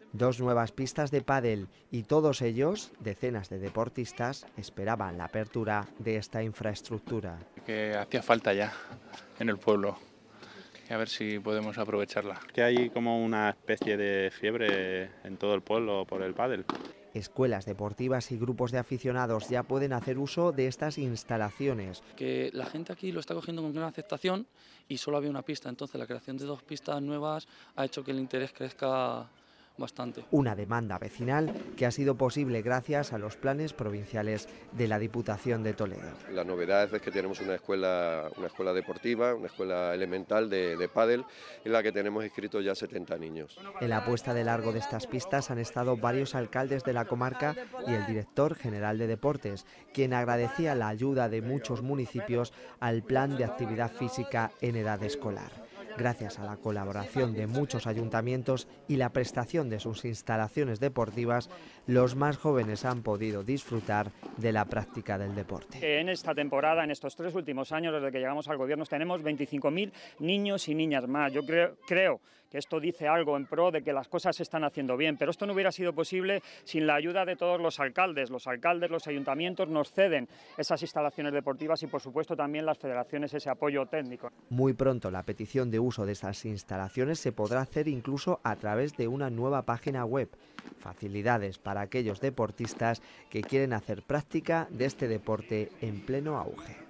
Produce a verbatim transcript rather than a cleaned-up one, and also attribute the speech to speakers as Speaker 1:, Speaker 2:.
Speaker 1: Dos nuevas pistas de pádel y todos ellos, decenas de deportistas, esperaban la apertura de esta infraestructura.
Speaker 2: Que hacía falta ya en el pueblo, y a ver si podemos aprovecharla.
Speaker 3: Que hay como una especie de fiebre en todo el pueblo por el pádel.
Speaker 1: Escuelas deportivas y grupos de aficionados ya pueden hacer uso de estas instalaciones.
Speaker 4: Que la gente aquí lo está cogiendo con gran aceptación y solo había una pista, entonces la creación de dos pistas nuevas ha hecho que el interés crezca bastante.
Speaker 1: Una demanda vecinal que ha sido posible gracias a los planes provinciales de la Diputación de Toledo.
Speaker 5: La novedad es que tenemos una escuela, una escuela deportiva, una escuela elemental de, de pádel, en la que tenemos inscritos ya setenta niños.
Speaker 1: En la puesta de largo de estas pistas han estado varios alcaldes de la comarca y el director general de deportes, quien agradecía la ayuda de muchos municipios al plan de actividad física en edad escolar. Gracias a la colaboración de muchos ayuntamientos y la prestación de sus instalaciones deportivas, los más jóvenes han podido disfrutar de la práctica del deporte.
Speaker 6: En esta temporada, en estos tres últimos años, desde que llegamos al gobierno, tenemos veinticinco mil niños y niñas más. Yo creo, creo que esto dice algo en pro de que las cosas se están haciendo bien, pero esto no hubiera sido posible sin la ayuda de todos los alcaldes. Los alcaldes, los ayuntamientos nos ceden esas instalaciones deportivas y, por supuesto, también las federaciones ese apoyo técnico.
Speaker 1: Muy pronto la petición de uso de estas instalaciones se podrá hacer incluso a través de una nueva página web. Facilidades para aquellos deportistas que quieren hacer práctica de este deporte en pleno auge.